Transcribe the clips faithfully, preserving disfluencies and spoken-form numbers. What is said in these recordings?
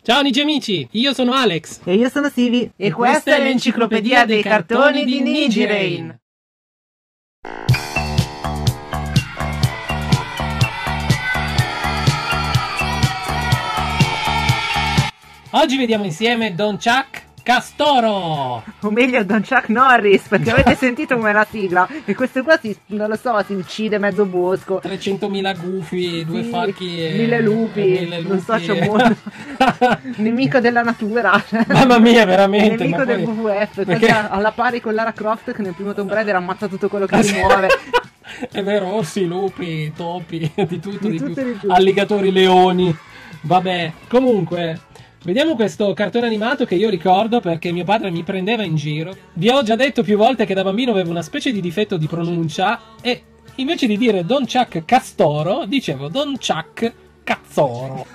Ciao amici e amici, io sono Alex. E io sono Sivi. E, e questa è l'enciclopedia dei cartoni di Nigirain. Oggi vediamo insieme Don Chuck Castoro, o meglio Don Chuck Norris, perché avete sentito com'è la sigla e questo qua si, non lo so, si uccide mezzo bosco, trecentomila gufi, due sì, falchi e mille lupi, e mille lupi non so, c'è e... buono nemico della natura, mamma mia, veramente nemico del poi... W W F, perché... alla pari con Lara Croft che nel primo Tomb Raider ammazza tutto quello che si muove. È vero, orsi, lupi, topi, di tutto, di, di, di più. Di alligatori, leoni, vabbè, comunque vediamo questo cartone animato che io ricordo perché mio padre mi prendeva in giro. Vi ho già detto più volte che da bambino avevo una specie di difetto di pronuncia e invece di dire Don Chuck Castoro dicevo Don Chuck Cazzoro.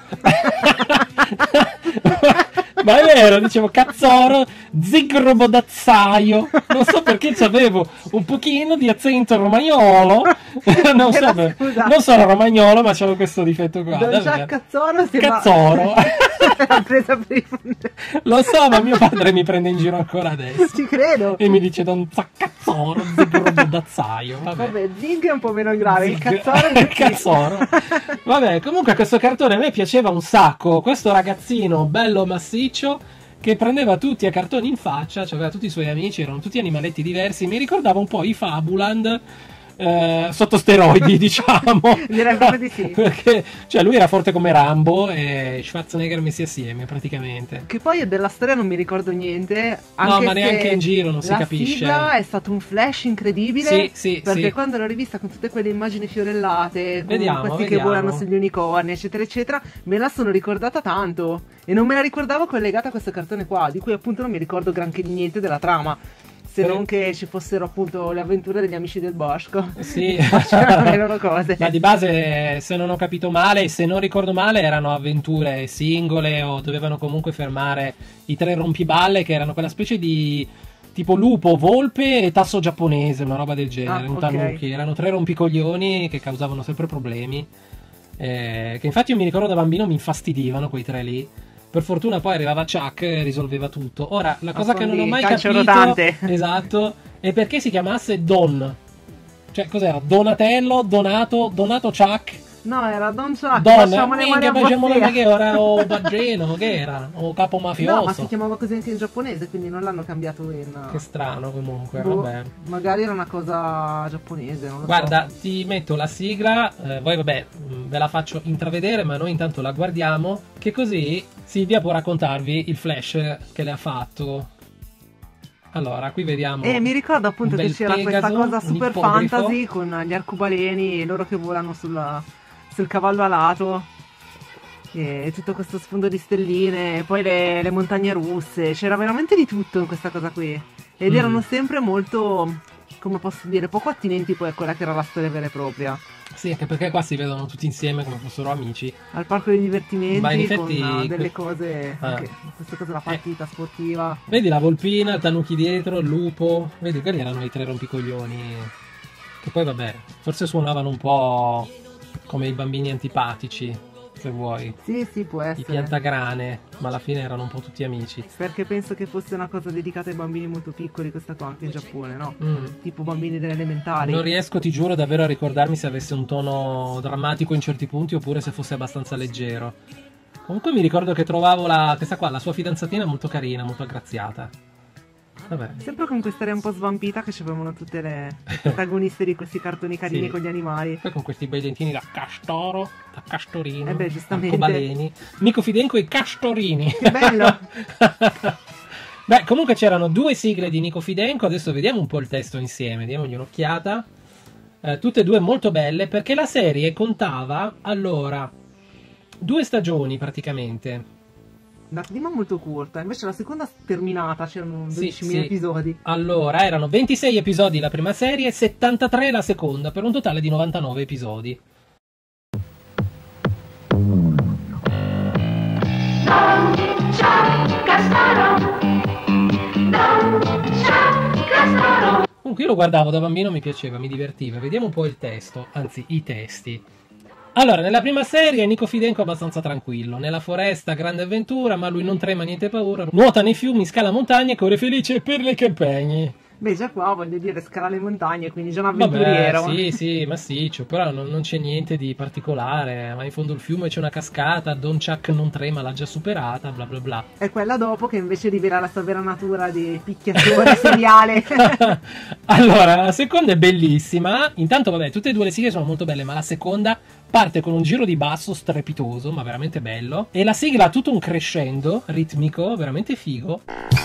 Ma è vero, dicevo Cazzoro, zigrobodazzaio. Non so perché c'avevo un pochino di accento romagnolo. Non, so, non sono romagnolo, ma c'avevo questo difetto qua. Don Chuck Cazzoro si Cazzoro. l'ha presa per i fondelli. Lo so, ma mio padre mi prende in giro ancora adesso. Ci credo. E mi dice Don Cazzoro, zigrobodazzaio. Vabbè. Vabbè, zig è un po' meno grave, zig. Il Cazzoro è il Cazzoro. Vabbè, comunque questo cartone a me piaceva un sacco. Questo ragazzino bello massiccio che prendeva tutti a cartoni in faccia, cioè aveva tutti i suoi amici, erano tutti animaletti diversi, mi ricordava un po' i Fabuland eh, sotto steroidi, diciamo. Direi proprio di sì. Perché cioè, lui era forte come Rambo e Schwarzenegger messi assieme praticamente. Che poi della storia non mi ricordo niente. Anche no, ma neanche in giro non si capisce. La sigla è stato un flash incredibile. Sì, sì, perché sì. quando l'ho rivista con tutte quelle immagini fiorellate, con vediamo, questi vediamo. che volano sugli unicorni, eccetera, eccetera, me la sono ricordata tanto. E non me la ricordavo collegata a questo cartone qua, di cui appunto non mi ricordo granché di niente della trama. Se non che ci fossero appunto le avventure degli amici del bosco. Sì. C'erano le loro cose. Ma di base, se non ho capito male, se non ricordo male, erano avventure singole o dovevano comunque fermare i tre rompiballe, che erano quella specie di tipo lupo, volpe e tasso giapponese, una roba del genere, ah, un okay. tanuki. Erano tre rompicoglioni che causavano sempre problemi. Eh, che infatti io mi ricordo da bambino mi infastidivano quei tre lì. Per fortuna poi arrivava Chuck e risolveva tutto. Ora, la cosa che non ho mai capito rotante. Esatto, è perché si chiamasse Don. Cioè, cos'era? Donatello, Donato, Donato Chuck? No, era Don Chuck. Don, facciamo le mani a facciamo bottea. che ora o Baggeno, che era? O capo mafioso. No, ma si chiamava così anche in giapponese, quindi non l'hanno cambiato in... Che strano comunque, boh, vabbè. Magari era una cosa giapponese, non lo Guarda, so. ti metto la sigla, eh, voi vabbè, ve la faccio intravedere, ma noi intanto la guardiamo, che così Silvia può raccontarvi il flash che le ha fatto. Allora, qui vediamo. E mi ricordo appunto che c'era Pegaso, questa cosa super ippogrifo. fantasy con gli arcobaleni e loro che volano sulla, sul cavallo alato. E tutto questo sfondo di stelline, e poi le, le montagne russe. C'era veramente di tutto in questa cosa qui. Ed mm. erano sempre molto, come posso dire, poco attinenti poi a quella che era la storia vera e propria. Sì, anche perché qua si vedono tutti insieme come fossero amici. Al parco dei divertimenti, ma in effetti, con uh, delle cose, ah. anche queste cose, la partita eh. sportiva. Vedi la volpina, il tanuki dietro, il lupo. Vedi, quelli erano i tre rompicoglioni. Che poi vabbè, forse suonavano un po' come i bambini antipatici, se vuoi. Sì, sì, può essere. I piantagrane, ma alla fine erano un po' tutti amici. Perché penso che fosse una cosa dedicata ai bambini molto piccoli, questa qua anche in Giappone, no? Mm. Tipo bambini delle elementari. Non riesco, ti giuro, davvero a ricordarmi se avesse un tono drammatico in certi punti oppure se fosse abbastanza leggero. Comunque mi ricordo che trovavo la, questa qua, la sua fidanzatina, molto carina, molto aggraziata. Vabbè. Sempre con quest'area un po' svampita che c'avevano tutte le protagoniste di questi cartoni carini sì. con gli animali. Poi con questi bei dentini da castoro, da castorino, eh beh, giustamente. arcobaleni. Nico Fidenco e i castorini. Che bello! Beh, comunque c'erano due sigle di Nico Fidenco, adesso vediamo un po' il testo insieme, diamogli un'occhiata. Eh, tutte e due molto belle, perché la serie contava, allora, due stagioni praticamente. La prima molto corta, invece la seconda terminata, c'erano dodicimila sì, sì. episodi. Allora, erano ventisei episodi la prima serie e settantatré la seconda, per un totale di novantanove episodi. Comunque io lo guardavo da bambino, mi piaceva, mi divertiva. Vediamo un po' il testo, anzi i testi. Allora, nella prima serie Nico Fidenco è abbastanza tranquillo. Nella foresta, grande avventura, ma lui non trema, niente paura. Nuota nei fiumi, scala montagne, corre felice per le campagne. Beh, già qua voglio dire, scala le montagne, quindi già un Vabbè, avventuriero. sì, sì, massiccio, però non, non c'è niente di particolare. Ma in fondo il fiume c'è una cascata, Don Chuck non trema, l'ha già superata, bla bla bla. È quella dopo che invece rivela la sua vera natura di picchiatore seriale. Allora, la seconda è bellissima. Intanto, vabbè, tutte e due le sigle sono molto belle, ma la seconda parte con un giro di basso strepitoso, ma veramente bello. E la sigla ha tutto un crescendo ritmico, veramente figo.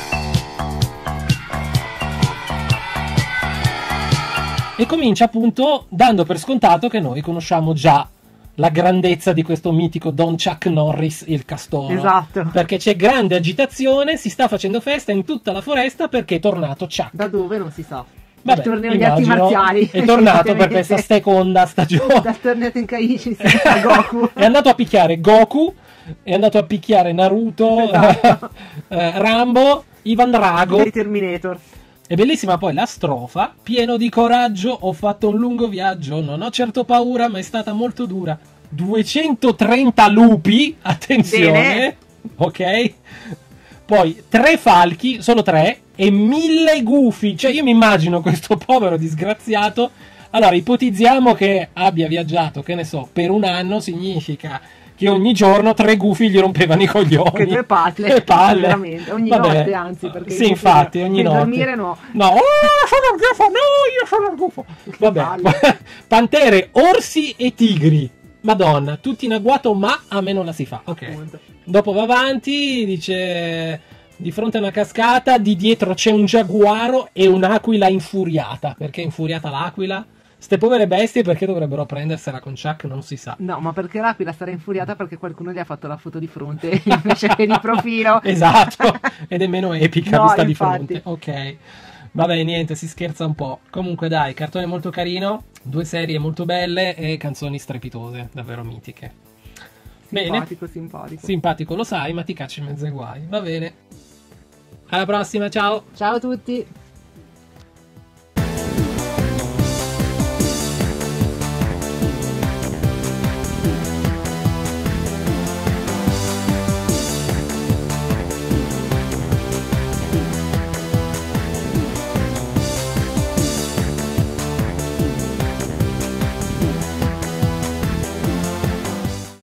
E comincia appunto dando per scontato che noi conosciamo già la grandezza di questo mitico Don Chuck Norris, il castoro. Esatto. Perché c'è grande agitazione, si sta facendo festa in tutta la foresta perché è tornato Chuck. Da dove non si sa. Vabbè, Dal torneo di arti immagino marziali. è tornato per questa seconda stagione. Dal torneo Tenkaichi insieme a Goku. È andato a picchiare Goku, è andato a picchiare Naruto, Esatto. eh, Rambo, Ivan Drago. Di Terminator. È bellissima poi la strofa. Pieno di coraggio, ho fatto un lungo viaggio, non ho certo paura, ma è stata molto dura. duecentotrenta lupi, attenzione, Bene. ok? Poi tre falchi, solo tre, e mille gufi. Cioè io mi immagino questo povero disgraziato. Allora, ipotizziamo che abbia viaggiato, che ne so, per un anno, significa che ogni giorno tre gufi gli rompevano i coglioni. Che due palle. Che palle. Veramente. Ogni Vabbè. notte, anzi. Perché sì, infatti, ogni per notte. dormire no. No, oh, sono il gufo, no, io sono il gufo. Che Vabbè, palle. pantere, orsi e tigri. Madonna, tutti in agguato, ma a me non la si fa. Ok. Appunto. Dopo va avanti, dice... Di fronte a una cascata, di dietro c'è un giaguaro e un'aquila infuriata. Perché è infuriata l'aquila? Ste povere bestie perché dovrebbero prendersela con Chuck? Non si sa. No, ma perché l'aquila sarà infuriata perché qualcuno gli ha fatto la foto di fronte invece che di profilo. Esatto, ed è meno epica No, vista di infatti. fronte. Ok. Vabbè, niente, si scherza un po'. Comunque dai, cartone molto carino, due serie molto belle e canzoni strepitose, davvero mitiche. Bene, Simpatico, simpatico. simpatico lo sai, ma ti cacci in mezzo ai guai. Va bene. Alla prossima, ciao! Ciao a tutti.